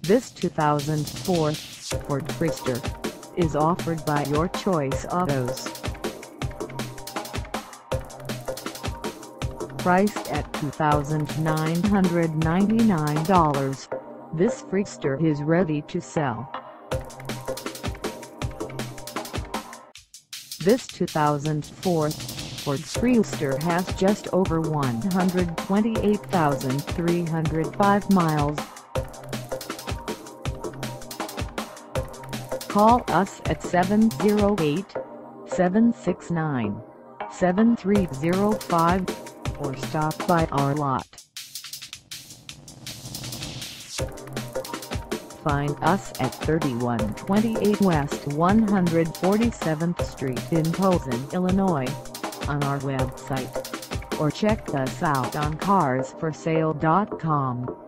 This 2004 Ford Freestar is offered by Your Choice Autos. Priced at $2,999, this Freestar is ready to sell. This 2004 Ford Freestar has just over 128,305 miles. Call us at 708-769-7305 or stop by our lot. Find us at 3128 West 147th Street in Posen, Illinois, on our website, or check us out on carsforsale.com.